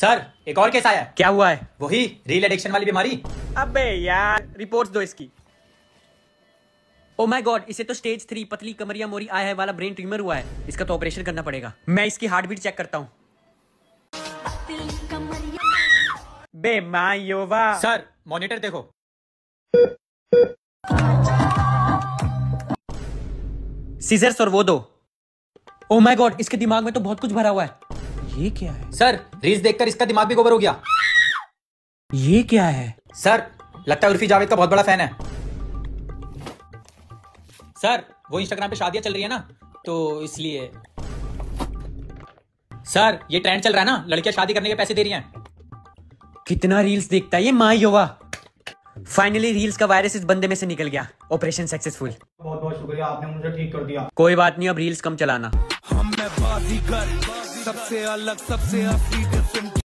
Sir एक और case आया। क्या हुआ है? वही रील एडिक्शन वाली बीमारी। अबे यार रिपोर्ट्स दो इसकी। ओ माय गॉड, इसे तो स्टेज 3 पतली कमरिया मोरी आया है वाला ब्रेन ट्यूमर हुआ है। इसका तो ऑपरेशन करना पड़ेगा। मैं इसकी हार्ट बीट चेक करता हूँ। बे मायोवा। सर मॉनिटर देखो। सीजर्स और वो दो। ओ माय गॉड, इसके दिमाग में तो बहुत कुछ भरा हुआ है। ये क्या है? सर रील्स देखकर इसका दिमाग भी गोबर हो गया। ये क्या है? सर लगता है उर्फी जावेद का बहुत बड़ा फैन है। सर वो इंस्टाग्राम पे शादियां चल रही है ना, तो इसलिए। सर ये ट्रेंड चल रहा है ना, लड़कियां शादी करने के पैसे दे रही हैं। कितना रील्स देखता है ये मायोवा। फाइनली रील्स का वायरस इस बंदे में से निकल गया। Operation successful. बहुत बहुत शुक्रिया, आपने मुझे ठीक कर दिया। कोई बात नहीं, अब रील्स कम चलाना। हम मैं बाजीगर, सबसे अलग सबसे असली डिफरेंट।